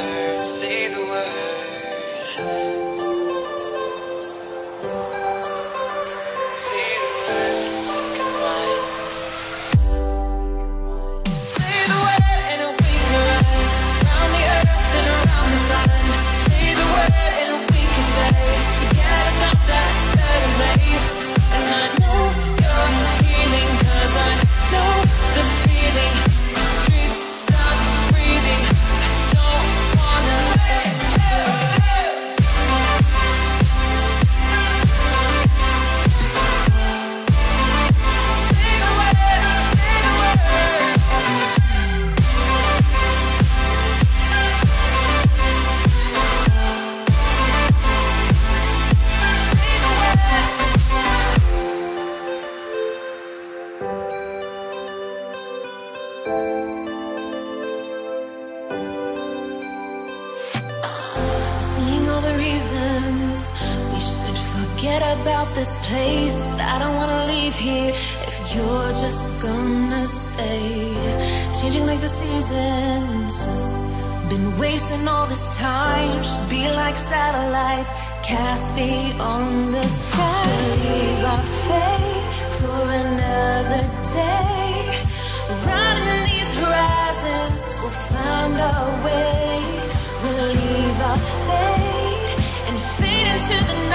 word, say the word. Say the word, come on. Say the word and we can run around the earth and around the sun. Say the word and we can stay. Forget about that better place. And I know you're healing, 'cause I know the feeling. The streets stop breathing. I don't wanna seeing all the reasons we should forget about this place, but I don't wanna leave here if you're just gonna stay. Changing like the seasons, been wasting all this time. Should be like satellites cast beyond the sky. Leave our fate for another day. Riding these horizons, we'll find our way. We'll leave our fate and fade into the night.